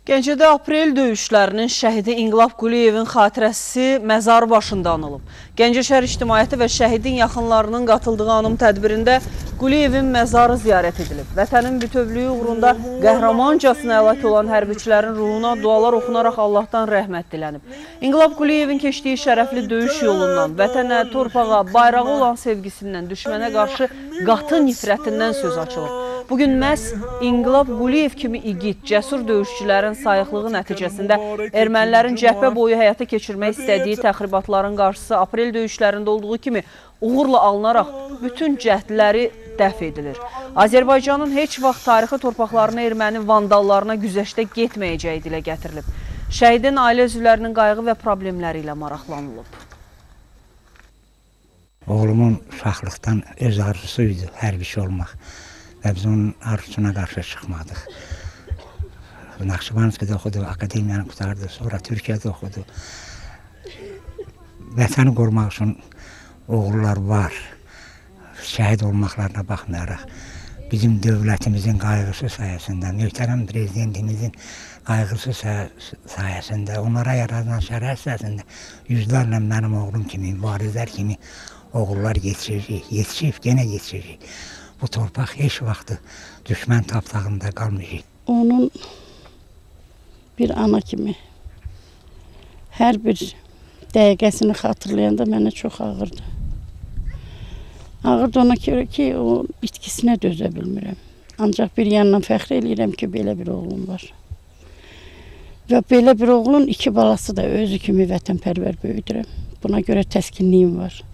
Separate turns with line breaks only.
Gəncədə aprel döyüşlərinin şəhidi İnqilab Quliyevin xatirəsi məzarı başında anılıb. Gəncə şəhər ictimaiyyəti və şəhidin yaxınlarının qatıldığı anım tədbirində Quliyevin məzarı ziyarət edilib. Vətənin bütövlüyü uğrunda qəhrəmancasına həlak olan hərbiçilərin ruhuna dualar oxunaraq Allahdan rəhmət dilənib. İnqilab Quliyevin keçdiyi şərəfli döyüş yolundan, vətənə, torpağa, bayrağı olan sevgisindən, düşmənə qarşı qatı nifrətindən söz açılıb. Bugün məhz İnqilab Quliyev kimi igid, cəsur döyüşçülərin sayıqlığı nəticəsində ermənilərin cəbhə boyu həyata keçirmək istədiyi təxribatların qarşısı aprel döyüşlərində olduğu kimi uğurla alınaraq bütün cəhdləri dəf edilir. Azərbaycanın heç vaxt tarixi torpaqlarına erməni vandallarına güzəştə getməyəcəyi dilə gətirilib. Şəhidin ailə üzvlərinin qayğı və problemləri ilə maraqlanılıb.
Oğlumun uşaqlıqdan öz arzusuydu hərbiçi olmaq. Və biz onun arzusuna qarşı çıxmadıq. Naxçıvanskidə oxudu, akademiyanı qutardı, sonra Türkiyədə oxudu. Vətəni qorumaq üçün oğullar var. Şəhid olmaqlarına baxmayaraq, bizim dövlətimizin qayğısı sayəsində, möhtərəm prezidentimizin qayğısı sayəsində, onlara yaradan şərəf sayəsində yüzlərlə mənim oğlum kimi, mübarizlər kimi oğullar yetişib, yenə yetişəcək. Bu torpaq heç vaxtı düşmən tapdağında qalmayacaq.
Onun bir ana kimi hər bir dəqiqəsini xatırlayanda mənə çox ağırdı. Ağırdı ona görə ki, o itkisinə dözə bilmirəm. Ancaq bir yandan fəxr eləyirəm ki, belə bir oğlum var. Və belə bir oğlun iki balası da özü kimi vətənpərvər böyüdürəm. Buna görə təskinliyim var.